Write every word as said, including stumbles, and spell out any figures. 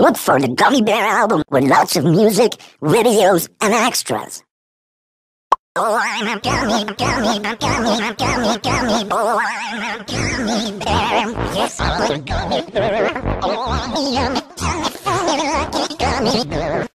Look for the Gummy Bear album with lots of music, videos, and extras. Oh, I'm a gummy, gummy, gummy, gummy, gummy, gummy. Oh, I'm a gummy bear. Yes, I'm a gummy bear. Oh, I'm a gummy, gummy, gummy, gummy bear.